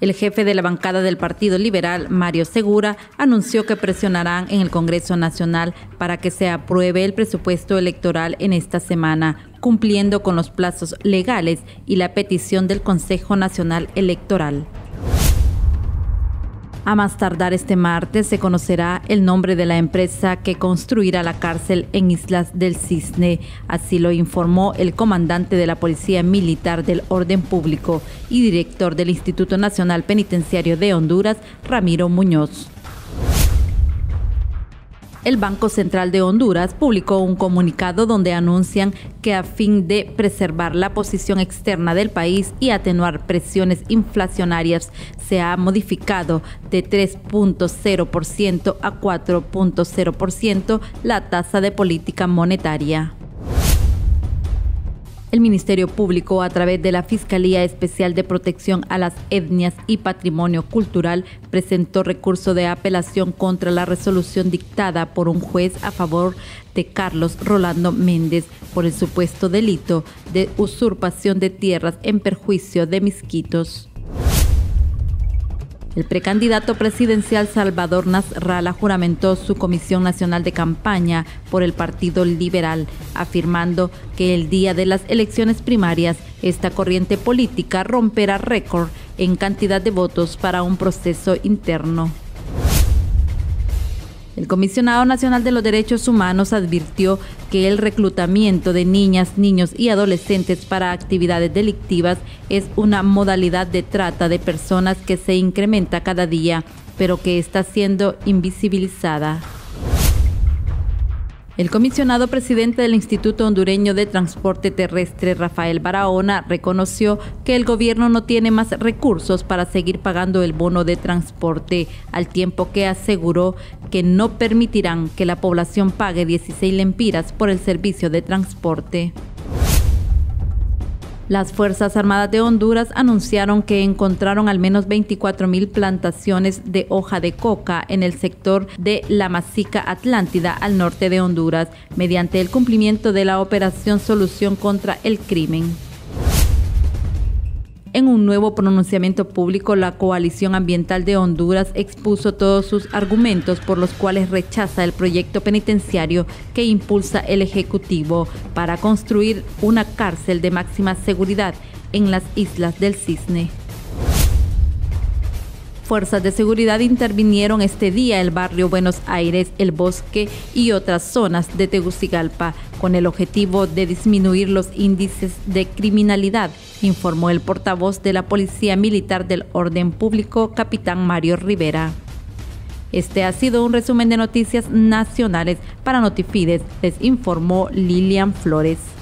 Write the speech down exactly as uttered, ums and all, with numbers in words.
El jefe de la bancada del Partido Liberal, Mario Segura, anunció que presionarán en el Congreso Nacional para que se apruebe el presupuesto electoral en esta semana, cumpliendo con los plazos legales y la petición del Consejo Nacional Electoral. A más tardar este martes se conocerá el nombre de la empresa que construirá la cárcel en Islas del Cisne. Así lo informó el comandante de la Policía Militar del Orden Público y director del Instituto Nacional Penitenciario de Honduras, Ramiro Muñoz. El Banco Central de Honduras publicó un comunicado donde anuncian que a fin de preservar la posición externa del país y atenuar presiones inflacionarias, se ha modificado de tres punto cero por ciento a cuatro punto cero por ciento la tasa de política monetaria. El Ministerio Público, a través de la Fiscalía Especial de Protección a las Etnias y Patrimonio Cultural, presentó recurso de apelación contra la resolución dictada por un juez a favor de Carlos Rolando Méndez por el supuesto delito de usurpación de tierras en perjuicio de Misquitos. El precandidato presidencial Salvador Nasralla juramentó su Comisión Nacional de Campaña por el Partido Liberal, afirmando que el día de las elecciones primarias, esta corriente política romperá récord en cantidad de votos para un proceso interno. El Comisionado Nacional de los Derechos Humanos advirtió que el reclutamiento de niñas, niños y adolescentes para actividades delictivas es una modalidad de trata de personas que se incrementa cada día, pero que está siendo invisibilizada. El comisionado presidente del Instituto Hondureño de Transporte Terrestre, Rafael Barahona, reconoció que el gobierno no tiene más recursos para seguir pagando el bono de transporte, al tiempo que aseguró que no permitirán que la población pague dieciséis lempiras por el servicio de transporte. Las Fuerzas Armadas de Honduras anunciaron que encontraron al menos veinticuatro mil plantaciones de hoja de coca en el sector de La Masica Atlántida, al norte de Honduras, mediante el cumplimiento de la Operación Solución contra el Crimen. En un nuevo pronunciamiento público, la Coalición Ambiental de Honduras expuso todos sus argumentos por los cuales rechaza el proyecto penitenciario que impulsa el Ejecutivo para construir una cárcel de máxima seguridad en las Islas del Cisne. Fuerzas de seguridad intervinieron este día el barrio Buenos Aires, El Bosque y otras zonas de Tegucigalpa con el objetivo de disminuir los índices de criminalidad, informó el portavoz de la Policía Militar del Orden Público, capitán Mario Rivera. Este ha sido un resumen de noticias nacionales. Para Notifides les informó Lilian Flores.